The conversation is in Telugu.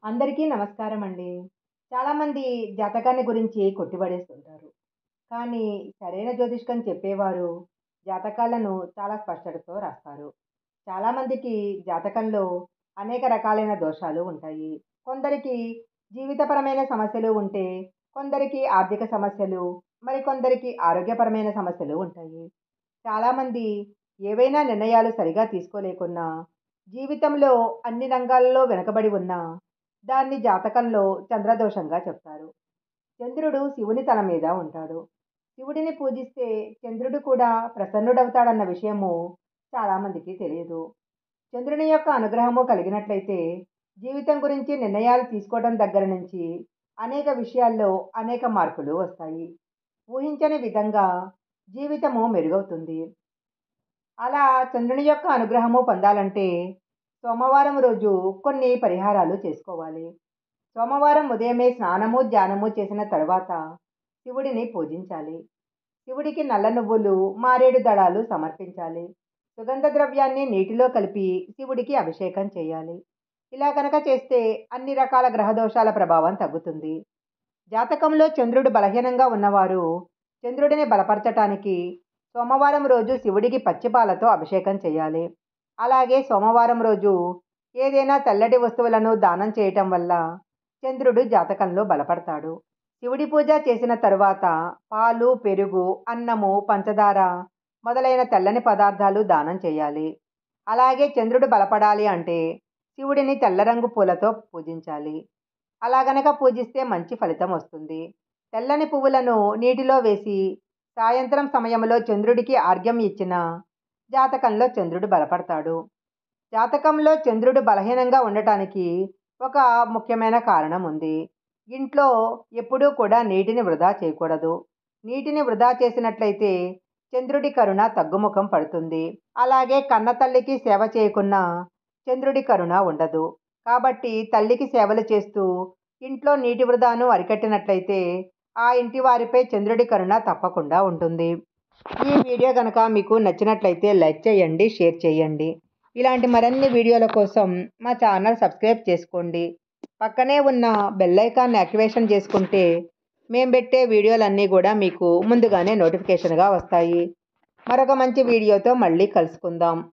అందరికీ నమస్కారం అండి. చాలామంది జాతకాన్ని గురించి కొట్టిపడేస్తుంటారు. కానీ సరైన జ్యోతిష్కం చెప్పేవారు జాతకాలను చాలా స్పష్టతతో రాస్తారు. చాలామందికి జాతకంలో అనేక రకాలైన దోషాలు ఉంటాయి. కొందరికి జీవితపరమైన సమస్యలు ఉంటే, కొందరికి ఆర్థిక సమస్యలు, మరికొందరికి ఆరోగ్యపరమైన సమస్యలు ఉంటాయి. చాలామంది ఏవైనా నిర్ణయాలు సరిగా తీసుకోలేకున్నా, జీవితంలో అన్ని రంగాల్లో వెనకబడి ఉన్నా, దాన్ని జాతకంలో చంద్రదోషంగా చెప్తారు. చంద్రుడు శివుని తల మీద ఉంటాడు. శివుడిని పూజిస్తే చంద్రుడు కూడా ప్రసన్నుడవుతాడన్న విషయము చాలామందికి తెలియదు. చంద్రుని యొక్క అనుగ్రహము కలిగినట్లయితే జీవితం గురించి నిర్ణయాలు తీసుకోవడం దగ్గర నుంచి అనేక విషయాల్లో అనేక మార్పులు వస్తాయి. ఊహించని విధంగా జీవితము మెరుగవుతుంది. అలా చంద్రుని యొక్క అనుగ్రహము పొందాలంటే సోమవారం రోజు కొన్ని పరిహారాలు చేసుకోవాలి. సోమవారం ఉదయమే స్నానము, ధ్యానము చేసిన తరువాత శివుడిని పూజించాలి. శివుడికి నల్ల నువ్వులు, మారేడు దళాలు సమర్పించాలి. సుగంధ ద్రవ్యాన్ని నీటిలో కలిపి శివుడికి అభిషేకం చేయాలి. ఇలా కనుక చేస్తే అన్ని రకాల గ్రహదోషాల ప్రభావం తగ్గుతుంది. జాతకంలో చంద్రుడు బలహీనంగా ఉన్నవారు చంద్రుడిని బలపరచటానికి సోమవారం రోజు శివుడికి పచ్చిపాలతో అభిషేకం చేయాలి. అలాగే సోమవారం రోజు ఏదైనా తెల్లటి వస్తువులను దానం చేయటం వల్ల చంద్రుడు జాతకంలో బలపడతాడు. శివుడి పూజ చేసిన తరువాత పాలు, పెరుగు, అన్నము, పంచదార మొదలైన తెల్లని పదార్థాలు దానం చేయాలి. అలాగే చంద్రుడు బలపడాలి అంటే శివుడిని తెల్ల రంగు పూలతో పూజించాలి. అలా గనక పూజిస్తే మంచి ఫలితం వస్తుంది. తెల్లని పువ్వులను నీటిలో వేసి సాయంత్రం సమయంలో చంద్రుడికి ఆర్ఘ్యం ఇచ్చిన జాతకంలో చంద్రుడు బలపడతాడు. జాతకంలో చంద్రుడు బలహీనంగా ఉండటానికి ఒక ముఖ్యమైన కారణం ఉంది. ఇంట్లో ఎప్పుడూ కూడా నీటిని వృధా చేయకూడదు. నీటిని వృధా చేసినట్లయితే చంద్రుడి కరుణ తగ్గుముఖం పడుతుంది. అలాగే కన్న తల్లికి సేవ చేయకున్నా చంద్రుడి కరుణ ఉండదు. కాబట్టి తల్లికి సేవలు చేస్తూ ఇంట్లో నీటి వృధాను అరికట్టినట్లయితే ఆ ఇంటి వారిపై చంద్రుడి కరుణ తప్పకుండా ఉంటుంది. ఈ వీడియో కనుక మీకు నచ్చినట్లయితే లైక్ చేయండి, షేర్ చేయండి. ఇలాంటి మరిన్ని వీడియోల కోసం మా ఛానల్ సబ్స్క్రైబ్ చేసుకోండి. పక్కనే ఉన్న బెల్ ఐకాన్ని యాక్టివేషన్ చేసుకుంటే మేము పెట్టే వీడియోలన్నీ కూడా మీకు ముందుగానే నోటిఫికేషన్గా వస్తాయి. మరొక మంచి వీడియోతో మళ్ళీ కలుసుకుందాం.